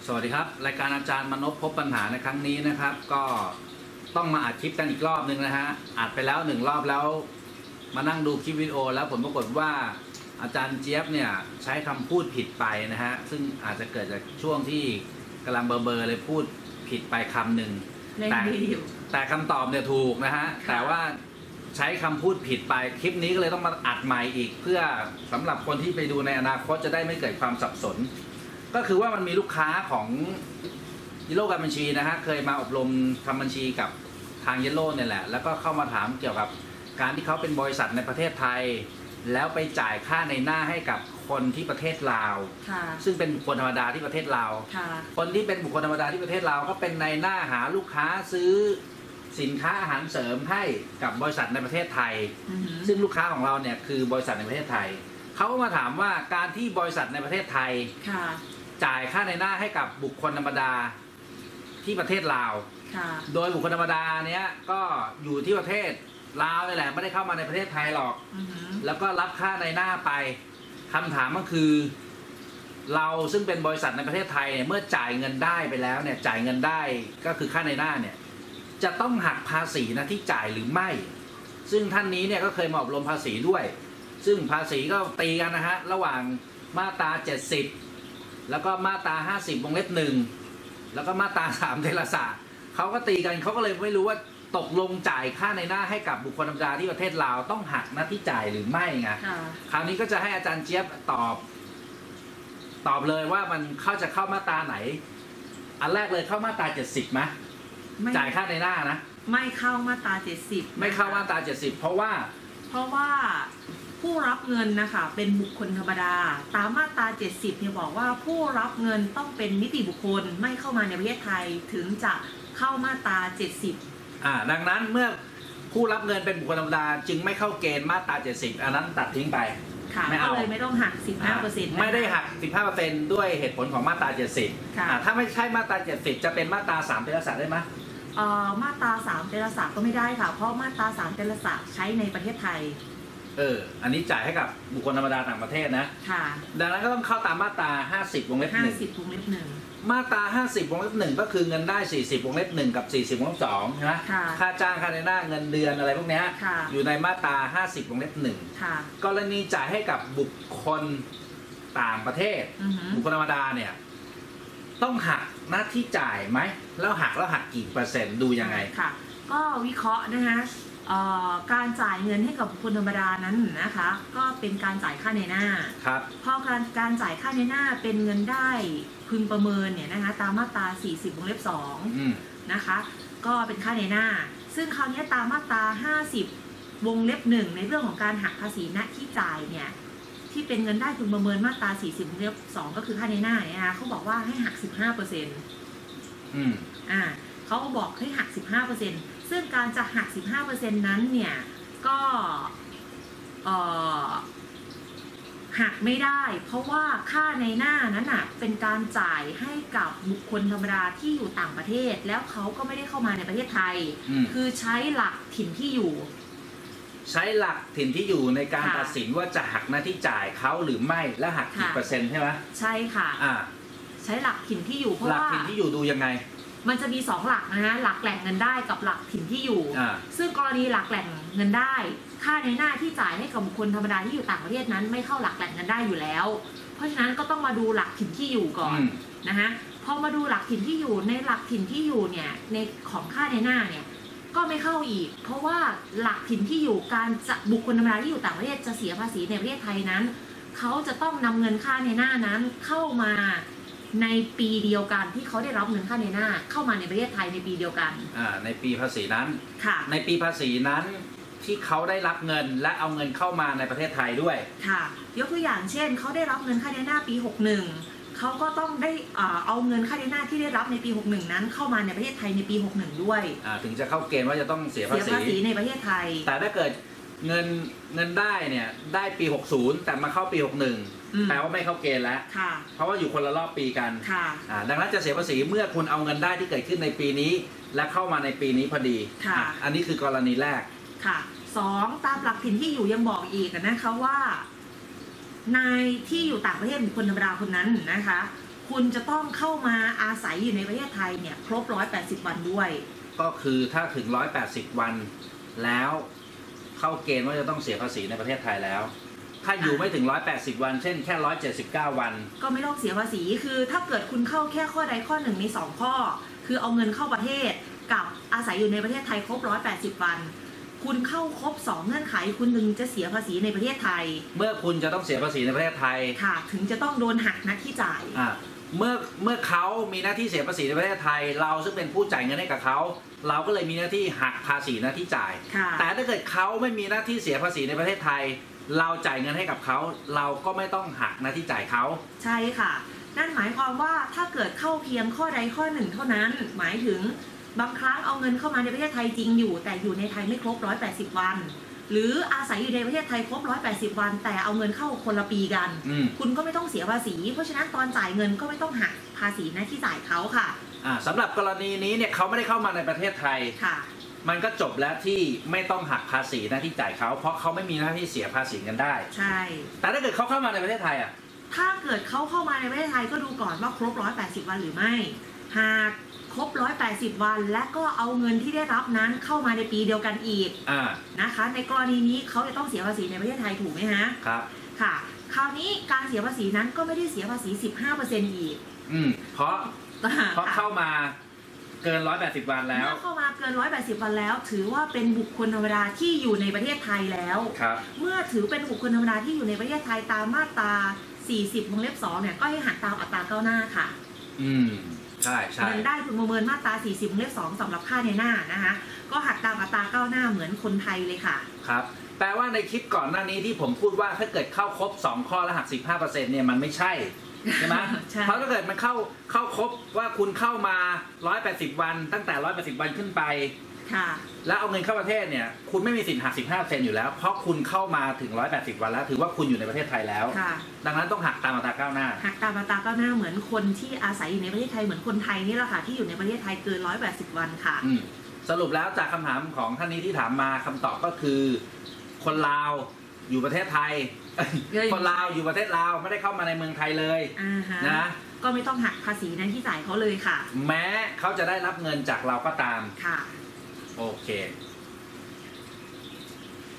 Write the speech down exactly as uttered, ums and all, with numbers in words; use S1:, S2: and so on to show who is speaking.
S1: สวัสดีครับรายการอาจารย์มนพพบปัญหาในครั้งนี้นะครับก็ต้องมาอัดคลิปกันอีกรอบนึงนะฮะอัดไปแล้วหนึ่งรอบแล้วมานั่งดูคลิปวิดีโอแล้วผลปรากฏว่าอาจารย์เจี๊ยบเนี่ยใช้คำพูดผิดไปนะฮะซึ่งอาจจะเกิดจากช่วงที่กำลังเบอร์เบอร์เลยพูดผิดไปคำหนึ่งแต่แต่คำตอบเนี่ยถูกนะฮะแต่ว่าใช้คำพูดผิดไปคลิปนี้ก็เลยต้องมาอัดใหม่อีกเพื่อสำหรับคนที่ไปดูในอนาคตจะได้ไม่เกิดความสับสนก็คือว่ามันมีลูกค้าของเยลโล่การบัญชีนะฮะเคยมาอบรมทำบัญชีกับทางเยลโล่เนี่ยแหละแล้วก็เข้ามาถามเกี่ยวกับการที่เขาเป็นบริษัทในประเทศไทยแล้วไปจ่ายค่าในหน้าให้กับคนที่ประเทศลาวซึ่งเป็นบุคคลธรรมดาที่ประเทศลาวคนที่เป็นบุคคลธรรมดาที่ประเทศลาวก็เป็นในหน้าหาลูกค้าซื้อสินค้าอาหารเสริมให้กับบริษัทในประเทศไทยซึ่งลูกค้าของเราเนี่ยคือบริษัทในประเทศไทยเขาก็มาถามว่าการที่บริษัทในประเทศไทยจ่ายค่าในหน้าให้กับบุคคลธรรมดาที่ประเทศลาวโดยบุคคลธรรมดาเนี้ยก็อยู่ที่ประเทศลาวนี่แหละไม่ได้เข้ามาในประเทศไทยหรอกแล้วก็รับค่าในหน้าไปคำถามก็คือเราซึ่งเป็นบริษัทในประเทศไทยเนี่ยเมื่อจ่ายเงินได้ไปแล้วเนี่ยจ่ายเงินได้ก็คือค่าในหน้าเนี่ยจะต้องหักภาษีนะที่จ่ายหรือไม่ซึ่งท่านนี้เนี่ยก็เคยมาอบรมภาษีด้วยซึ่งภาษีก็ตีกันนะฮะระหว่างมาตราเจ็ดสิบแล้วก็มาตราห้าสิบวงเล็บหนึ่งแล้วก็มาตราสามเทรศาสตร์เขาก็ตีกันเขาก็เลยไม่รู้ว่าตกลงจ่ายค่าในหน้าให้กับบุคคลธรรมดาที่ประเทศลาวต้องหักหน้าที่จ่ายหรือไม่ไงคราวนี้ก็จะให้อาจารย์เจี๊ยบตอบตอบเลยว่ามันเข้าจะเข้ามาตราไหนอันแรกเลยเข้ามาตราเจ็ดสิบไหมจ่ายค่าในหน้านะ
S2: ไม่เข้ามาตราเจ็ดสิบ
S1: ไม่เข้ามาตราเจ็ดสิบเพราะว่า
S2: เพราะว่าผู้รับเงินนะคะเป็นบุคคลธรรมดาตามมาตราเจ็ดสิบเนี่ยบอกว่าผู้รับเงินต้องเป็นนิติบุคคลไม่เข้ามาในประเทศไทยถึงจะเข้ามาตราเจ็ดสิบ
S1: อ่าดังนั้นเมื่อผู้รับเงินเป็นบุคคลธรรมดาจึงไม่เข้าเกณฑ์มาตราเจ็ดสิบอันนั้นตัดทิ้งไป
S2: ไม่เอาเลยไม่ต้องหัก สิบห้าเปอร์เซ็นต์
S1: ไม่ได้หัก สิบห้าเปอร์เซ็นต์ ด้วยเหตุผลของมาตราเจ็ดสิบอ่าถ้าไม่ใช่มาตราเจ็ดสิบจะเป็นมาตราสามเทรศาสตร์ได้ไหม
S2: เอ่อมาตราสามเทรศาสตร์ก็ไม่ได้ค่ะเพราะมาตราสามเทรศาสตร์ใช้ในประเทศไทย
S1: เอออันนี้จ่ายให้กับบุคคลธรรมดาต่างประเทศนะค่ะดังนั้นก็ต้องเข้าตามมาตราห้าสิบวงเล็บหนึ่ง
S2: ห้าสิบวงเล็บหนึ่ง
S1: มาตราห้าสิบวงเล็บหนึ่งก็คือเงินได้สี่สิบวงเล็บหนึ่งกับสี่สิบวงเล็บสองใช่ไหมค่าจ้างค่าในหน้าเงินเดือนอะไรพวกนี้อยู่ในมาตราห้าสิบวงเล็บหนึ่งกรณีจ่ายให้กับบุคคลต่างประเทศบุคคลธรรมดาเนี่ยต้องหักหน้าที่จ่ายไหมแล้วหักแล้วหักกี่เปอร์เซ็นต์ดูยังไง
S2: ค่ะก็วิเคราะห์นะคะการจ่ายเงินให้กับบุคคลธรรมดานั้นนะคะก็เป็นการจ่ายค่าในหน้าครับพอการการจ่ายค่าในหน้าเป็นเงินได้พึงประเมินเนี่ยนะคะตามมาตราสี่สิบวงเล็บสองนะคะก็เป็นค่าในหน้าซึ่งคราวนี้ตามมาตราห้าสิบวงเล็บหนึ่งในเรื่องของการหักภาษีณที่จ่ายเนี่ยที่เป็นเงินได้พึงประเมินมาตราสี่สิบวงเล็บสองก็คือค่าในหน้าเนี่ยนะคะเขาบอกว่าให้หักสิบห้าเปอร์เซ็นต์อืมอ่าเขาก็บอกให้หักสิบห้าเปอร์เซ็นต์ซึ่งการจะหัก สิบห้าเปอร์เซ็นต์ นั้นเนี่ยก็หักไม่ได้เพราะว่าค่าในหน้านั้นน่ะเป็นการจ่ายให้กับบุคคลธรรมดาที่อยู่ต่างประเทศแล้วเขาก็ไม่ได้เข้ามาในประเทศไทยคือใช้หลักถิ่นที่อยู่
S1: ใช้หลักถิ่นที่อยู่ในการตัดสินว่าจะหักหน้าที่จ่ายเขาหรือไม่และหักกี่เปอร์เซ็นต์ใช่ไหม
S2: ใช่ค่ะใช้หลักถิ่นที่อยู่เพราะว่า
S1: หลักถิ่นที่อยู่ดูยังไง
S2: มันจะมีสองหลักนะฮะหลักแหล่งเงินได้กับหลักถิ่นที่อยู่ซึ่งกรณีหลักแหล่งเงินได้ค่าในหน้าที่จ่ายให้กับบุคคลธรรมดาที่อยู่ต่างประเทศนั้นไม่เข้าหลักแหล่งเงินได้อยู่แล้วเพราะฉะนั้นก็ต้องมาดูหลักถิ่นที่อยู่ก่อนนะฮะพอมาดูหลักถิ่นที่อยู่ในหลักถิ่นที่อยู่เนี่ยในของค่าในหน้าเนี่ยก็ไม่เข้าอีกเพราะว่าหลักถิ่นที่อยู่การจะบุคคลธรรมดาที่อยู่ต่างประเทศจะเสียภาษีในประเทศไทยนั้นเขาจะต้องนำเงินค่าในหน้านั้นเข้ามาในปีเดียวกันที่เขาได้รับเงินค่าในหน้าเข้ามาในประเทศไทยในปีเดียวกัน
S1: อ่าในปีภาษีนั้นค่ะในปีภาษีนั้นที่เขาได้รับเงินและเอาเงินเข้ามาในประเทศไทยด้วย
S2: ค่ะยกตัวอย่างเช่นเขาได้รับเงินค่าในหน้าปีหกสิบเอ็ดเขาก็ต้องได้เอาเงินค่าในหน้าที่ได้รับในปีหกสิบเอ็ดนั้นเข้ามาในประเทศไทยในปีหกสิบเอ็ดด้วย
S1: อ่าถึงจะเข้าเกณฑ์ว่าจะต้องเสียภาษีเสียภา
S2: ษีในประเทศไทย
S1: แต่ถ้าเกิดเงินเงินได้เนี่ยได้ปีหกสิบแต่มาเข้าปีหกสิบเอ็ดแปลว่าไม่เข้าเกณฑ์แล้วเพราะว่าอยู่คนละรอบปีกันดังนั้นจะเสียภาษีเมื่อคุณเอาเงินได้ที่เกิดขึ้นในปีนี้และเข้ามาในปีนี้พอดีอันนี้คือกรณีแรก
S2: ค่ะสองตามหลักถิ่นที่อยู่ยังบอกอีกนะคะว่านายที่อยู่ต่างประเทศบุคคลธรรมดาคนนั้นนะคะคคุณจะต้องเข้ามาอาศัยอยู่ในประเทศไทยเนี่ยครบหนึ่งร้อยแปดสิบวันด้วย
S1: ก็คือถ้าถึงหนึ่งร้อยแปดสิบวันแล้วเข้าเกณฑ์ว่าจะต้องเสียภาษีในประเทศไทยแล้วถ้าอยู่ไม่ถึงหนึ่งร้อยแปดสิบวันเช่นแค่หนึ่งร้อยเจ็ดสิบเก้าวัน
S2: ก็ไม่ต้องเสียภาษีคือถ้าเกิดคุณเข้าแค่ข้อใดข้อหนึ่งในสองข้อคือเอาเงินเข้าประเทศกับอาศัยอยู่ในประเทศไทยครบหนึ่งร้อยแปดสิบวันคุณเข้าครบสองเงื่อนไขคุณถึงจะเสียภาษีในประเทศไทย
S1: เมื่อคุณจะต้องเสียภาษีในประเทศไทย
S2: ค่ะถึงจะต้องโดนหักหน้าที่จ่าย
S1: อ่าเมื่อเมื่อเขามีหน้าที่เสียภาษีในประเทศไทยเราซึ่งเป็นผู้จ่ายเงินให้กับเขาเราก็เลยมีหน้าที่หักภาษีหน้าที่จ่ายแต่ถ้าเกิดเขาไม่มีหน้าที่เสียภาษีในประเทศไทยเราจ่ายเงินให้กับเขาเราก็ไม่ต้องหักหน้าที่จ่ายเขา
S2: ใช่ค่ะนั่นหมายความว่าถ้าเกิดเข้าเพียงข้อใดข้อหนึ่งเท่านั้นหมายถึงบางครั้งเอาเงินเข้ามาในประเทศไทยจริงอยู่แต่อยู่ในไทยไม่ครบหนึ่งร้อยแปดสิบวันหรืออาศัยอยู่ในประเทศไทยครบหนึ่งร้อยแปดสิบวันแต่เอาเงินเข้าคนละปีกันคุณก็ไม่ต้องเสียภาษีเพราะฉะนั้นตอนจ่ายเงินก็ไม่ต้องหักภาษีหน้าที่จ่ายเขาค่ะ
S1: อ่าสำหรับกรณีนี้เนี่ยเขาไม่ได้เข้ามาในประเทศไทย
S2: ค่ะ
S1: มันก็จบแล้วที่ไม่ต้องหักภาษีหน้าที่จ่ายเขาเพราะเขาไม่มีหน้าที่เสียภาษีกันได้
S2: ใช่
S1: แต่ถ้าเกิดเขาเข้ามาในประเทศไทยอ่ะ
S2: ถ้าเกิดเขาเข้ามาในประเทศไทยก็ดูก่อนว่าครบหนึ่งร้อยแปดสิบวันหรือไม่หากครบหนึ่งร้อยแปดสิบวันและก็เอาเงินที่ได้รับนั้นเข้ามาในปีเดียวกันอีก
S1: อ่า
S2: นะคะในกรณีนี้เขาจะต้องเสียภาษีในประเทศไทยถูกไหมฮะ
S1: ครับ
S2: ค่ะคราวนี้การเสียภาษีนั้นก็ไม่ได้เสียภาษี สิบห้าเปอร์เซ็นต์ อีก
S1: อืมเพราะเพราะเข้ามาเกินหนึ่งร้อยแปดสิบวันแล้ว
S2: เมื่อเข้ามาเกินหนึ่งร้อยแปดสิบวันแล้วถือว่าเป็นบุคคลธรรมดาที่อยู่ในประเทศไทยแล้ว
S1: ครับ
S2: เมื่อถือเป็นบุคคลธรรมดาที่อยู่ในประเทศไทยตามมาตราสี่สิบวงเล็บสองเนี่ยก็ให้หักตามอัตราก้าวหน้าค่ะ
S1: อืมใช่ใช่
S2: เงินได้พึงประเมินมาตราสี่สิบวงเล็บสองสำหรับค่าในหน้านะคะก็หักตามอัตราก้าวหน้าเหมือนคนไทยเลยค่ะ
S1: ครับแปลว่าในคลิปก่อนหน้านี้ที่ผมพูดว่าถ้าเกิดเข้าครบสองข้อแล้วหัก สิบห้าเปอร์เซ็นต์ เนี่ยมันไม่ใช่ใช่ไหมเพราะถ้าเกิดมันเข้าเข้าครบว่าคุณเข้ามาหนึ่งร้อยแปดสิบวันตั้งแต่หนึ่งร้อยแปดสิบวันขึ้นไป
S2: ค่ะ
S1: แล้วเอาเงินเข้าประเทศเนี่ยคุณไม่มีสิทธิ์หัก สิบห้าเปอร์เซ็นต์ อยู่แล้วเพราะคุณเข้ามาถึงหนึ่งร้อยแปดสิบวันแล้วถือว่าคุณอยู่ในประเทศไทยแล้วดังนั้นต้องหักตามอัตราก้าวหน้า
S2: หักตามอัตราก้าวหน้าเหมือนคนที่อาศัยอยู่ในประเทศไทยเหมือนคนไทยนี่แหละค่ะที่อยู่ในประเทศไทยเกินหนึ่งร้อยแปดสิบวันค่ะ
S1: สรุปแล้วจากคำถามของท่านนี้ที่ถามมาคำตอบก็คือคนลาวอยู่ประเทศไทยคนลาวอยู่ประเทศลาวไม่ได้เข้ามาในเมืองไทยเลยนะ
S2: ก็ไม่ต้องหักภาษีในที่จ่ายเขาเลยค่ะ
S1: แม้เขาจะได้รับเงินจากเราก็ตาม
S2: ค่ะ
S1: โอเค